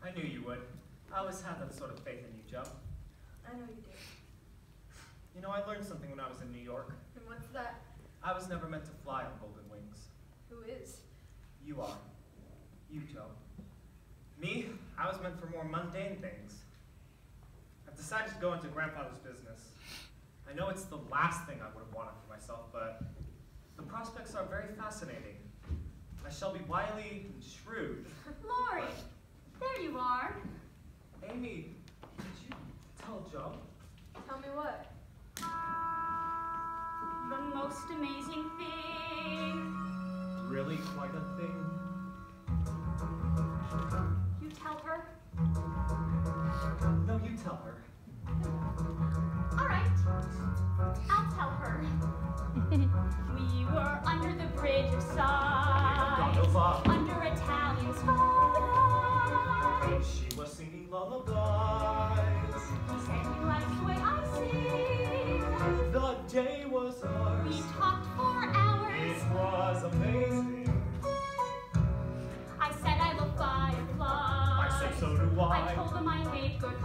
I knew you would. I always had that sort of faith in you, Joe. I know you do. You know, I learned something when I was in New York. And what's that? I was never meant to fly on golden wings. Who is? You are. You, Joe. Me, I was meant for more mundane things. I've decided to go into Grandfather's business. I know it's the last thing I would have wanted for myself, but the prospects are very fascinating. I shall be wily and shrewd. Laurie, there you are. Amy, did you tell Joe? Tell me what? The most amazing thing. Really quite a thing? You tell her? No, you tell her. All right, I'll tell her. We were under the bridge of sighs, under Italian skies. She was singing lullabies. He said he likes the way I sing. The day was ours. We talked for hours. It was amazing. I said I love fireflies. I said so do I. I told him I hate goodbyes.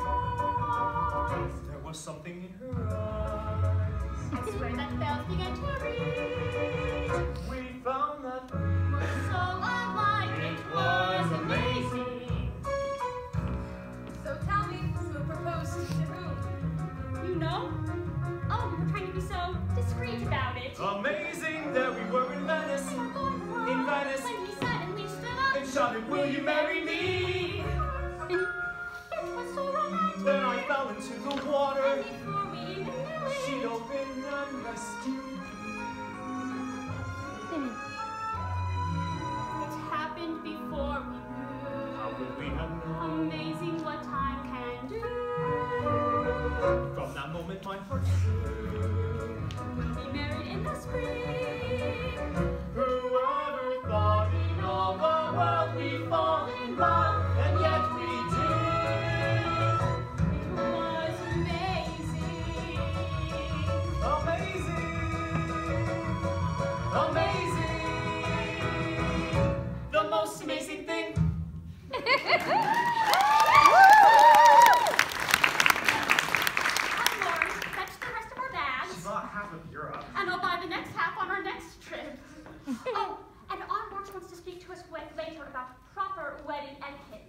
There was something in her eyes. I swear that bells began to ring. We found that We're so alike, it was amazing. So tell me, who proposed to whom? You know? Oh, we were trying to be so discreet about it. amazing that we were in Venice. We were going along In Venice. when he suddenly stood up And shouted, "Will you marry me?" It was so romantic. Then I fell into the water. And before we even knew it, She opened and rescued it happened before we knew. How would we have known? Amazing what time can do. From that moment my heart grew. We'll be married in the spring. Whoever thought in all the world we'd fall in love, and yet we did. It was amazing. Amazing. Amazing. The most amazing thing. I'm Laurie. Fetch the rest of our bags. She bought half of Europe. And I'll buy the next half on our next trip. Oh, and Aunt March wants to speak to us later about proper wedding etiquette.